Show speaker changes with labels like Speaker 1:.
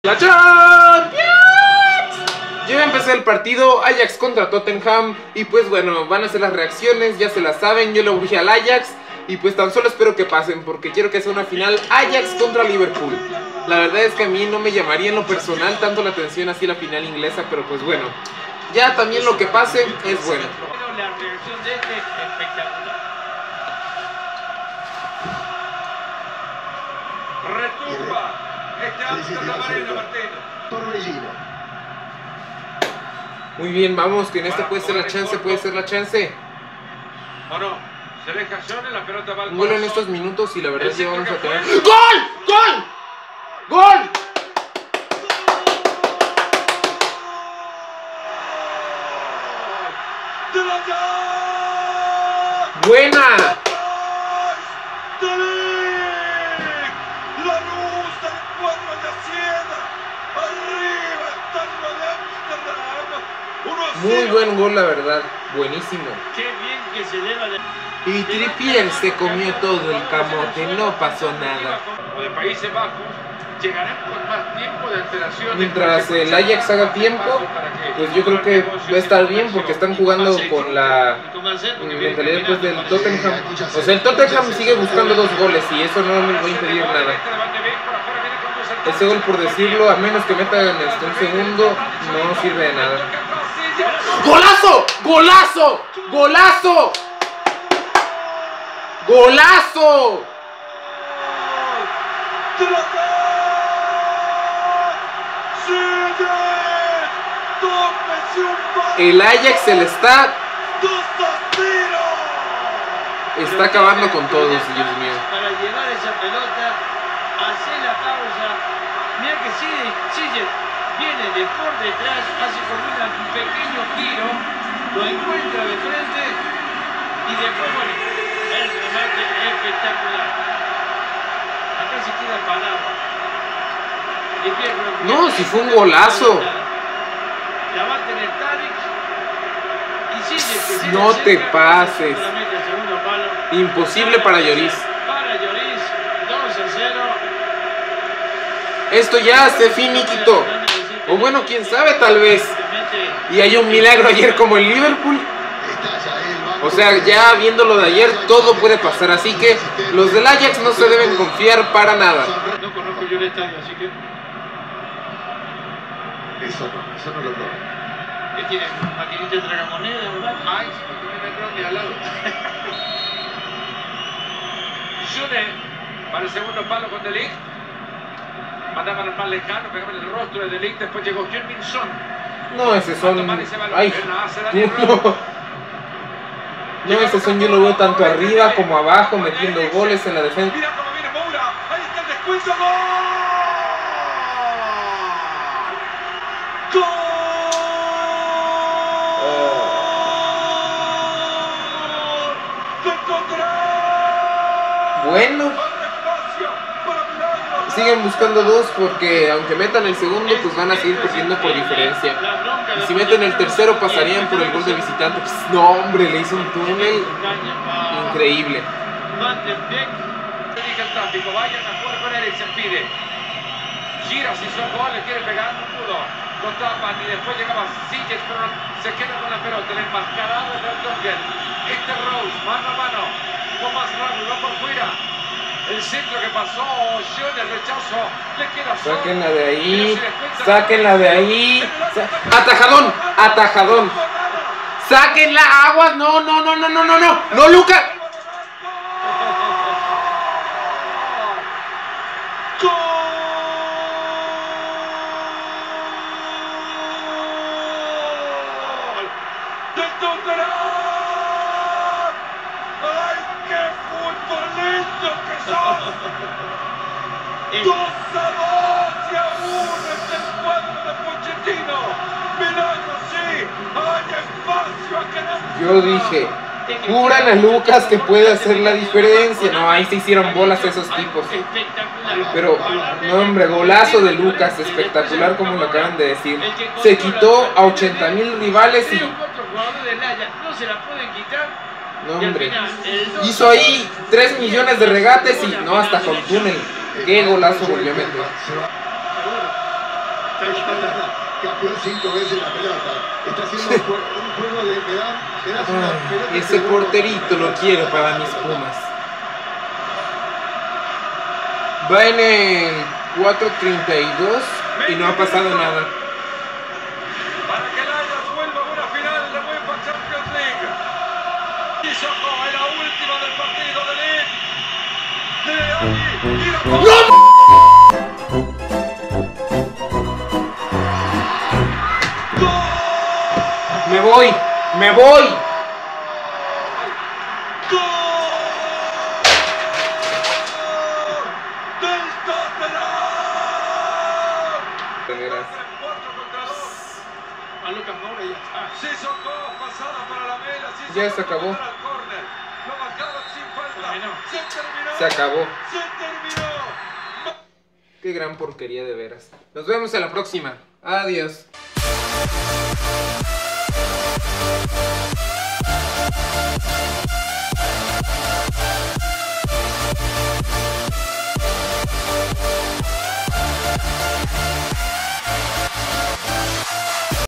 Speaker 1: ¡La Champions! Yo empecé el partido Ajax contra Tottenham y pues bueno, van a ser las reacciones, ya se las saben, yo le urgí al Ajax y pues tan solo espero que pasen porque quiero que sea una final Ajax contra Liverpool. La verdad es que a mí no me llamaría en lo personal tanto la atención así la final inglesa, pero pues bueno, ya también lo que pase es bueno.
Speaker 2: La reacción de este espectacular. Retumba.
Speaker 1: Muy bien, vamos, que en esta puede ser la chance, puede ser la chance.
Speaker 2: ¿O no? Se deja acción en la pelota va al
Speaker 1: Un gol en
Speaker 2: corazón.
Speaker 1: estos minutos y la verdad ya vamos a tener... ¡Gol! ¡Gol! ¡Gol! ¡Buena! Muy buen gol, la verdad. Buenísimo.
Speaker 2: Qué bien que se eleva de...
Speaker 1: Y Trippier se comió todo el camote, no pasó nada.
Speaker 2: O de Países Bajos llegarán con más tiempo de alteración.
Speaker 1: Mientras el Ajax haga tiempo, pues yo creo que va a estar bien porque están jugando con la mentalidad pues del Tottenham. O sea, el Tottenham sigue buscando 2 goles y eso no les va a impedir nada. Ese gol, por decirlo, a menos que metan un segundo, no sirve de nada. ¡Golazo! ¡Golazo! ¡Golazo! ¡Golazo! El Ajax se le está acabando con todos, Dios mío.
Speaker 2: Para llevar esa pelota, hacer la pausa. Mira que Sillet viene de por detrás, hace como un pequeño giro, lo encuentra de frente y después, bueno, el remate espectacular. Acá se queda parado.
Speaker 1: No, si fue un golazo.
Speaker 2: La va a tener Tadic y Sillet.
Speaker 1: No te pases. Imposible para Lloris.
Speaker 2: Para Lloris, 2-0.
Speaker 1: Esto ya se finiquitó. O bueno, quién sabe, tal vez. Y hay un milagro ayer como el Liverpool. O sea, ya viéndolo de ayer, todo puede pasar. Así que los del Ajax no se deben confiar para nada.
Speaker 2: No conozco yo el estadio, así que...
Speaker 3: Eso no lo probé.
Speaker 2: ¿Qué tiene? ¿Maquinita de tragamonedas, verdad? Ay, sí, porque me creo al lado. Schöne para el segundo palo con De Ligt. Mandaban al más lejano, pegaban el rostro de De Ligt, después llegó Jürgensen.
Speaker 1: No, ese son... Ay,
Speaker 2: no.
Speaker 1: No, ese son yo lo veo tanto arriba como abajo, metiendo goles en la defensa.
Speaker 2: Mira cómo viene Moura, ahí está el descuento, ¡gol! ¡Gol!
Speaker 1: Bueno, siguen buscando 2 porque aunque metan el segundo, pues van a seguir perdiendo por diferencia. Y si meten el tercero, pasarían por el gol de visitante. Pues, no, hombre, le hizo un túnel increíble.
Speaker 2: Van de Beek dirige el tráfico, vayan a jugar con él, se pide. Gira, si son goles, quiere pegar, no pudo. Lo tapan y después llegaba Sillet, pero se queda con la pelota. El enmascarado de Vertonghen. Este Rose, mano a mano. Con más rápido, va por fuera. El centro que pasó, Schöne, el rechazo. Le queda solo.
Speaker 1: Sáquenla de ahí. Sáquenla de ahí. Atajadón, atajadón. Sáquenla, aguas. No, no, no, no, no, no, no. No, Lucas. Yo dije, curan a Lucas que puede hacer la diferencia. No, ahí se hicieron bolas esos tipos. Pero, no hombre, golazo de Lucas, espectacular como lo acaban de decir. Se quitó a 80,000 rivales y... No hombre, hizo ahí 3 millones de regates y no, hasta con túnel. Qué golazo volvió a meter.
Speaker 3: Campeón 5 veces la pelota. Está haciendo un juego de me das una pelota.
Speaker 1: Ese porterito lo quiero para mis Pumas. Va en el 4:32 y no ha pasado nada.
Speaker 2: Para que el Ajax vuelva a una final de UEFA Champions League. Y Sissoko es la última del partido de Leeds.
Speaker 1: ¡No! ¡Me voy! ¡Me voy!
Speaker 2: A Lucas Moura y ya está. Sissoko, pasada para la vela.
Speaker 1: Ya se acabó.
Speaker 2: Lo marcaron sin falta. Se terminó.
Speaker 1: Se acabó.
Speaker 2: Se terminó.
Speaker 1: Qué gran porquería de veras. Nos vemos en la próxima. Adiós.